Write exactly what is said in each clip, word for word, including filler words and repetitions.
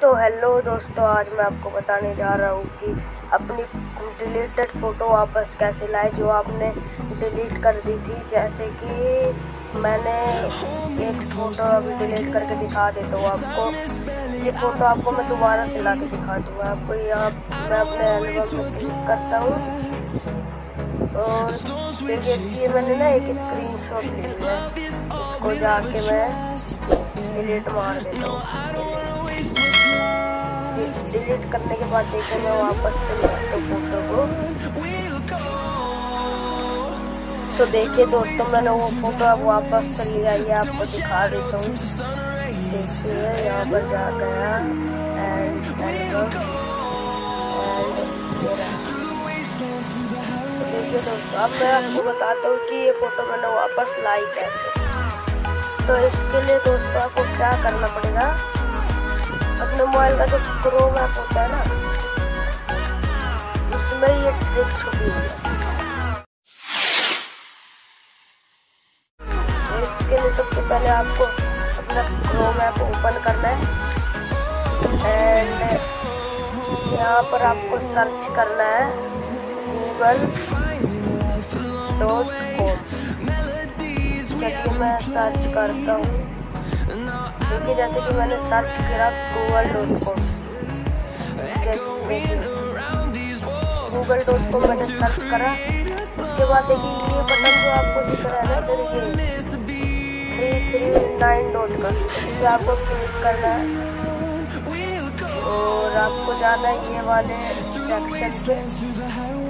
तो हेलो दोस्तों, आज मैं आपको बताने जा रहा हूँ कि अपनी डिलीटेड फ़ोटो वापस कैसे लाए जो आपने डिलीट कर दी थी। जैसे कि मैंने एक फ़ोटो अभी डिलीट करके दिखा देता हूँ आपको। ये फ़ोटो आपको मैं दोबारा से ला के दिखा दूँगा आपको। यहाँ मैं अपने एल्बम में क्लिक करता हूँ और देखिए ये मैंने ना एक स्क्रीनशॉट ली है, इसको जाके मैं डिलीट मार देता हूँ। डिलीट करने के बाद देखिए मैं वापस से लेता हूँ फोटो को। तो देखिए दोस्तों, मैंने वो फोटो अब वापस से लिया, ये आपको दिखा देता हूँ। देखिए यहाँ पर जा गया एंड एल्बम एंड देखिए दोस्तों, अब मैं आपको बताता हूँ कि ये फोटो मैंने वापस लाई कैसे। तो इसके लिए दोस्तों आपको क्या करना पड़ेगा, अपने मोबाइल का जो क्रोम ऐप होता है ना, उसमें ये ट्रिक छुपी हुई है। इसके लिए सबसे पहले आपको अपना क्रोम ऐप ओपन करना है एंड यहाँ पर आपको सर्च करना है गूगल डॉट कॉम। चलिए मैं सर्च करता हूँ। देखिए जैसे कि मैंने सर्च किया Google dot com, Google dot com मैंने सर्च करा। उसके बाद देखिए ये बटन जो आपको दिख रहा है ना इधर, ये थ्री थ्री नाइन डॉट का, इस पर आपको क्लिक करना है और आपको जाना है ये वाले सेक्शन पे।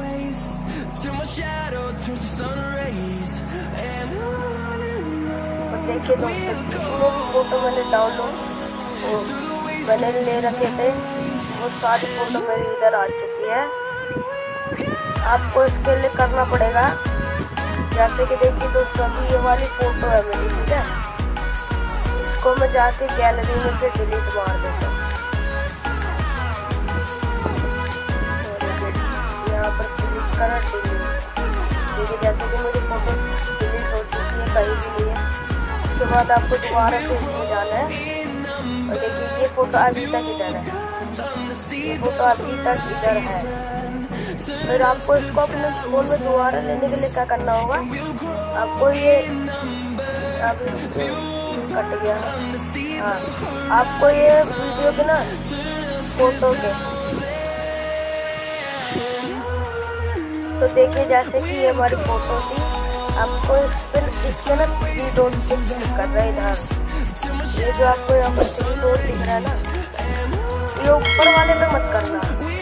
देखिए दोस्तों, जितने भी फोटो मैंने डाउनलोड मैंने ले रखे थे वो सारी फोटो मेरी इधर आ चुकी है। आपको इसके लिए करना पड़ेगा, जैसे कि देखिए दोस्तों अभी ये वाली फोटो है मेरी, ठीक है। इसको मैं जाके गैलरी में से डिलीट मार देता हूँ। यहाँ पर क्लिक करा डिलीट। देखिए जैसे कि मेरी फोटो डिलीट हो चुकी है, कहीं भी नहीं है। उसके बाद आपको दोबारा से इसमें जाना है और देखिए ये फोटो अभी तक इधर है, ये फोटो अभी तक इधर है। फिर आपको इसको अपने फोन में दोबारा लेने के लिए क्या करना होगा, आपको ये अभी कट गया, हाँ आपको ये वीडियो के ना फोटो के, तो देखिए जैसे कि ये हमारी फोटो थी, आपको इस पर इसके ना थ्री डॉट पे क्लिक करना है इधर। ये जो आपको यहाँ पर थ्री डॉट दिख रहा है ना, ये ऊपर वाले पे मत करना,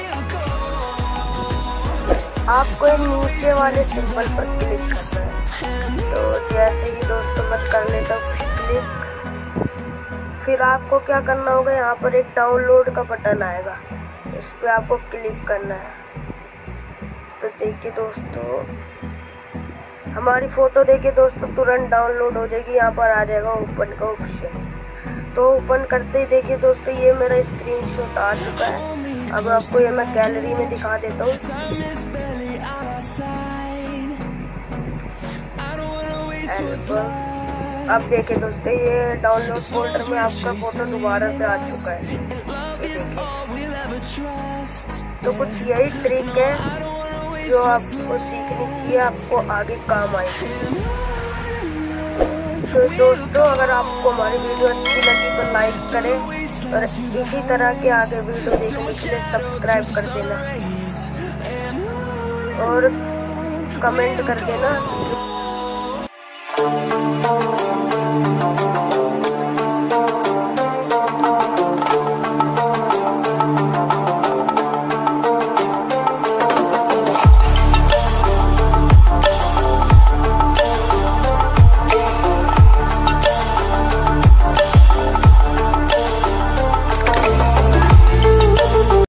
आपको ये नीचे वाले सिंबल पर क्लिक करना है। तो जैसे कि दोस्तों मैं कर लेता हूँ क्लिक। फिर आपको क्या करना होगा, यहाँ पर एक डाउनलोड का बटन आएगा, इस पर आपको क्लिक करना है। तो देखिए दोस्तों हमारी फ़ोटो देखिए दोस्तों तुरंत डाउनलोड हो जाएगी, यहाँ पर आ जाएगा ओपन का ऑप्शन। तो ओपन करते ही देखिए दोस्तों ये मेरा स्क्रीनशॉट आ चुका है। अब आपको ये मैं गैलरी में दिखा देता हूँ। अब देखिए दोस्तों ये डाउनलोड फोल्डर में आपका फ़ोटो दोबारा से आ चुका है। तो कुछ यही ट्रिक है जो आपको सीखनी चाहिए, आपको आगे काम आएगी। तो दोस्तों अगर आपको हमारी वीडियो अच्छी लगी तो लाइक करें और इसी तरह के आगे वीडियो देखने के लिए सब्सक्राइब कर देना और कमेंट कर देना।